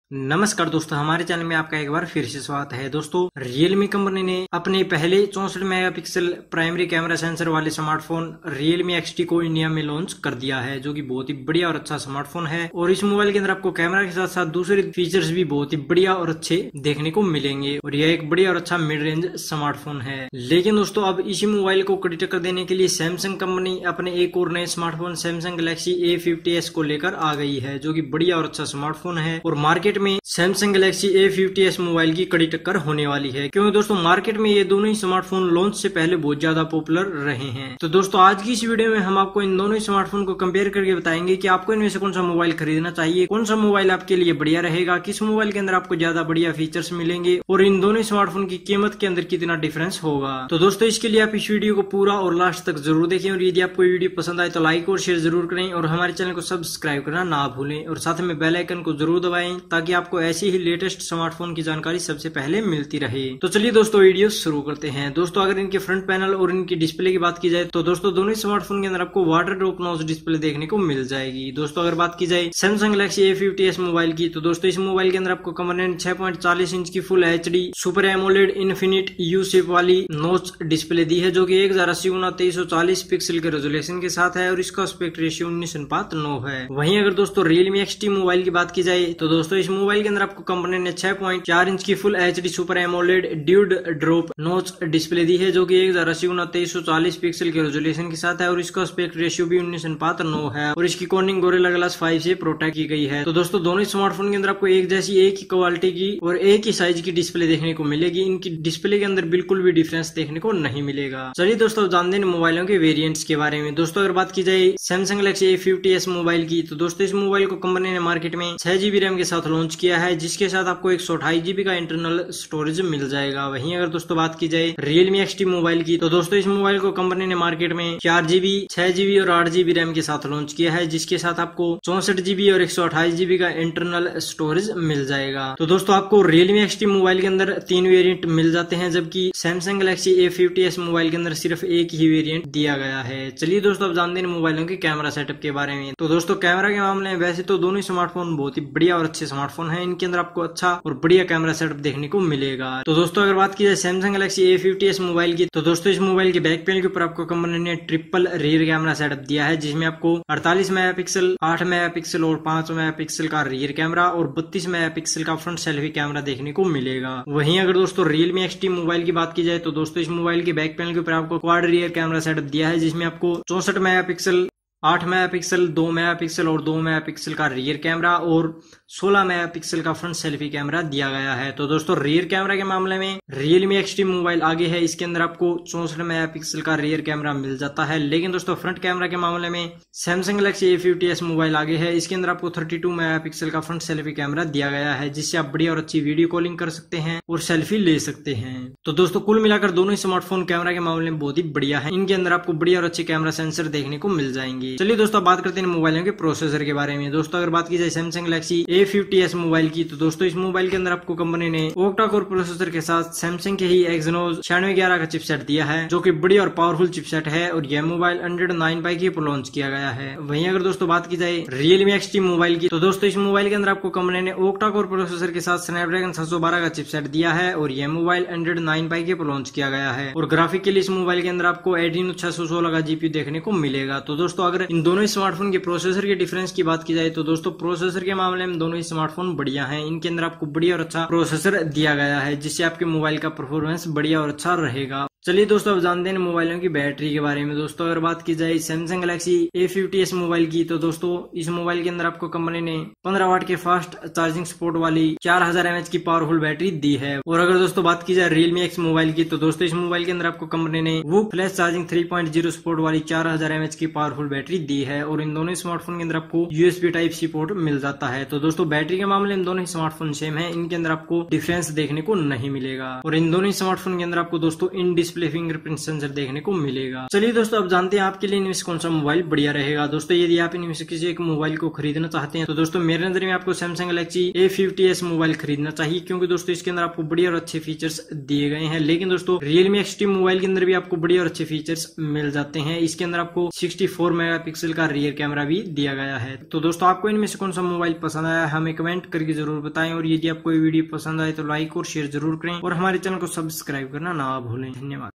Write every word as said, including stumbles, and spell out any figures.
नमस्कार दोस्तों, हमारे चैनल में आपका एक बार फिर से स्वागत है। दोस्तों, Realme कंपनी ने अपने पहले चौसठ मेगापिक्सल प्राइमरी कैमरा सेंसर वाले स्मार्टफोन Realme एक्स टी को इंडिया में लॉन्च कर दिया है, जो कि बहुत ही बढ़िया और अच्छा स्मार्टफोन है। और इस मोबाइल के अंदर आपको कैमरा के साथ साथ दूसरे फीचर्स भी बहुत ही बढ़िया और अच्छे देखने को मिलेंगे और यह एक बढ़िया और अच्छा मिड रेंज स्मार्टफोन है। लेकिन दोस्तों, अब इसी मोबाइल को कड़ी टक्कर देने के लिए सैमसंग कंपनी अपने एक और नए smartphone Samsung Galaxy A fifty S को लेकर आ गई है, जो की बढ़िया और अच्छा स्मार्टफोन है। और मार्केट में Samsung Galaxy A fifty S mobile की कड़ी टक्कर होने वाली है, क्योंकि दोस्तों मार्केट में ये दोनों ही स्मार्टफोन लॉन्च से पहले बहुत ज्यादा पॉपुलर रहे हैं। तो दोस्तों, आज की इस वीडियो में हम आपको इन दोनों ही स्मार्टफोन को कंपेयर करके बताएंगे कि आपको इनमें से कौन सा मोबाइल खरीदना चाहिए, कौन सा मोबाइल आपके लिए बढ़िया रहेगा, किस मोबाइल के अंदर आपको ज्यादा बढ़िया फीचर्स मिलेंगे और इन दोनों स्मार्टफोन की कीमत के अंदर कितना डिफरेंस होगा। तो दोस्तों, इसके लिए आप इस वीडियो को पूरा और लास्ट तक जरूर देखें और यदि आपको वीडियो पसंद आए तो लाइक और शेयर जरूर करें और हमारे चैनल को सब्सक्राइब करना ना भूलें और साथ में बेल आइकन को जरूर दबाएं ताकि आपको ऐसी ही लेटेस्ट स्मार्टफोन की जानकारी सबसे पहले मिलती रहे। तो चलिए दोस्तों, वीडियो शुरू करते हैं। दोस्तों, अगर इनके फ्रंट पैनल और इनकी डिस्प्ले की बात की जाए तो दोस्तों दोनों स्मार्टफोन के अंदर आपको वाटर ड्रॉप नॉच डिस्प्ले देखने को मिल जाएगी। दोस्तों, अगर बात की जाए Samsung Galaxy A fifty S mobile की तो दोस्तों इस मोबाइल के अंदर आपको कंपनी ने छह पॉइंट चालीस इंच की full H D super AMOLED infinity U shape वाली नॉच डिस्प्ले दी है, जो की एक हजार अस्सी गुना तेईस सौ चालीस पिक्सल के रेजोल्यूशन के साथ है और इसका एस्पेक्ट रेशियो उन्नीस अनुपात नौ है। वहीं अगर दोस्तों Realme एक्स टी मोबाइल की बात की जाए तो दोस्तों इस मोबाइल के अंदर आपको कंपनी ने छह पॉइंट चार इंच की full H D super AMOLED dew drop notch display दी है, जो कि एक हजार अस्सी गुना तेईस सौ चालीस पिक्सल के रेजोल्यूशन के साथ है और इसका एस्पेक्ट रेशियो भी उन्नीस अनुपात नौ है और इसकी कॉर्निंग गोरिल्ला ग्लास फाइव से प्रोटेक्ट की गई है। तो दोस्तों, दोनों स्मार्टफोन के अंदर आपको एक जैसी एक ही क्वालिटी की और एक ही साइज की डिस्प्ले देखने को मिलेगी। इनकी डिस्प्ले के अंदर बिल्कुल भी डिफरेंस देखने को नहीं मिलेगा। चलिए दोस्तों, जानते हैं मोबाइलों के वेरिएंट्स के बारे में। दोस्तों, अगर बात की जाए Samsung Galaxy A fifty S mobile की तो दोस्तों इस मोबाइल को कंपनी ने मार्केट में छह जीबी रैम के साथ लॉन्च किया है, जिसके साथ आपको एक सौ अट्ठाईस जीबी का इंटरनल स्टोरेज मिल जाएगा। वहीं अगर दोस्तों बात की जाए Realme एक्स टी मोबाइल की तो दोस्तों इस मोबाइल को कंपनी ने मार्केट में चार जीबी छह जीबी और आठ जीबी रैम के साथ लॉन्च किया है, जिसके साथ आपको चौसठ जीबी और एक सौ अट्ठाईस जीबी का इंटरनल स्टोरेज मिल जाएगा। तो दोस्तों आपको Realme एक्स टी मोबाइल के अंदर तीन वेरिएंट मिल जाते हैं, जबकि Samsung Galaxy A fifty S mobile के अंदर सिर्फ एक ही वेरिएंट दिया गया है। चलिए दोस्तों, अब जानते हैं मोबाइलों के कैमरा सेटअप के बारे में। तो दोस्तों, कैमरा के मामले में वैसे तो दोनों स्मार्टफोन बहुत ही बढ़िया और अच्छे स्मार्टफोन है, इनके अंदर आपको अच्छा और बढ़िया कैमरा सेटअप देखने को मिलेगा। तो दोस्तों, अगर बात की जाए Samsung Galaxy A fifty S mobile की तो दोस्तों इस मोबाइल के बैक पैनल के ऊपर आपको कंपनी ने ट्रिपल रियर कैमरा सेटअप दिया है, जिसमें आपको अड़तालीस मेगापिक्सल, आठ मेगापिक्सल और पांच मेगापिक्सल का रियर कैमरा और बत्तीस मेगापिक्सल का फ्रंट सेल्फी कैमरा देखने को मिलेगा। वहीं अगर दोस्तों Realme एक्स टी मोबाइल की बात की जाए तो दोस्तों इस मोबाइल के बैक पैनल के ऊपर आपको क्वाड रियर कैमरा सेटअप दिया है, जिसमें आपको चौसठ मेगापिक्सल, आठ मेगापिक्सल, दो मेगापिक्सल और दो मेगापिक्सल का रियर कैमरा और सोलह मेगापिक्सल का फ्रंट सेल्फी कैमरा दिया गया है। तो दोस्तों रियर कैमरा के मामले में Realme एक्स टी मोबाइल आगे है, इसके अंदर आपको चौसठ मेगापिक्सल का रियर कैमरा मिल जाता है। लेकिन दोस्तों फ्रंट कैमरा के मामले में Samsung Galaxy A fifty S mobile आगे है, इसके अंदर आपको बत्तीस मेगापिक्सल का फ्रंट सेल्फी कैमरा दिया गया है, जिससे आप बढ़िया और अच्छी वीडियो कॉलिंग कर सकते हैं और सेल्फी ले सकते हैं। तो दोस्तों कुल मिलाकर दोनों स्मार्टफोन कैमरा के मामले में बहुत ही बढ़िया है, इनके अंदर आपको बढ़िया और अच्छे कैमरा सेंसर देखने को मिल जाएंगे। चलिए दोस्तों, बात करते हैं मोबाइलों के प्रोसेसर के बारे में। दोस्तों अगर बात की जाए Samsung Galaxy A fifty S mobile की तो दोस्तों इस मोबाइल के अंदर आपको कंपनी ने ओक्टा कोर प्रोसेसर के साथ सैमसंग के ही एक्सिनोस छियानवे ग्यारह का चिपसेट दिया है, जो कि बड़ी और पावरफुल चिपसेट है और यह मोबाइल एंड्रॉइड नाइन पाई के लॉन्च किया गया है। वहीं अगर दोस्तों बात की जाए Realme एक्स टी मोबाइल की तो दोस्तों इस मोबाइल के अंदर आपको कंपनी ने ओक्टा कोर प्रोसेसर के साथ स्नैपड्रैगन सात सौ बारह का चिपसेट दिया है और यह मोबाइल एंड्रॉइड नाइन पाई के लॉन्च किया गया है और ग्राफिक के लिए इस मोबाइल के अंदर आपको एडीनो छह सौ सोलह का जीपीयू देखने को मिलेगा। तो दोस्तों अगर इन दोनों स्मार्टफोन के प्रोसेसर के डिफरेंस की बात की जाए तो दोस्तों प्रोसेसर के मामले में दोनों ही स्मार्टफोन बढ़िया हैं, इनके अंदर आपको बढ़िया और अच्छा प्रोसेसर दिया गया है, जिससे आपके मोबाइल का परफॉर्मेंस बढ़िया और अच्छा रहेगा। चलिए दोस्तों, अब जानते हैं मोबाइलों की बैटरी के बारे में। दोस्तों अगर बात की जाए Samsung Galaxy A fifty S mobile की तो दोस्तों इस मोबाइल के अंदर आपको कंपनी ने पंद्रह वाट के फास्ट चार्जिंग सपोर्ट वाली चार हजार एम एच की पावरफुल बैटरी दी है। और अगर दोस्तों बात की जाए Realme एक्स मोबाइल की तो दोस्तों इस मोबाइल के अंदर आपको कंपनी ने वो flash charging three point zero support वाली चार हजार एम एच की पावरफुल बैटरी दी है और इन दोनों स्मार्टफोन के अंदर आपको यूएसबी टाइप सी पोर्ट मिल जाता है। तो दोस्तों बैटरी के मामले में दोनों ही स्मार्टफोन सेम है, इनके अंदर आपको डिफरेंस देखने को नहीं मिलेगा और इन दोनों स्मार्टफोन के अंदर आपको दोस्तों in display display fingerprint sensor देखने को मिलेगा। चलिए दोस्तों अब जानते हैं आपके लिए इनमें से कौन सा मोबाइल बढ़िया रहेगा। दोस्तों यदि आप इनमें से किसी एक मोबाइल को खरीदना चाहते हैं तो दोस्तों मेरे नजर में आपको Samsung Galaxy A fifty S mobile खरीदना चाहिए, क्योंकि दोस्तों इसके अंदर आपको बढ़िया और अच्छे फीचर्स दिए गए हैं। लेकिन दोस्तों रियलमी एक्स टी मोबाइल के अंदर भी आपको बढ़िया और अच्छे फीचर्स मिल जाते हैं। इसके अंदर आपको सिक्सटी फोर मेगापिक्सल का रियर कैमरा भी दिया गया है। तो दोस्तों आपको इनमें से कौन सा मोबाइल पसंद आया हमें कमेंट करके जरूर बताएं, और यदि आपको ये वीडियो पसंद आए तो लाइक और शेयर जरूर करें और हमारे चैनल को सब्सक्राइब करना ना भूलें। धन्यवाद।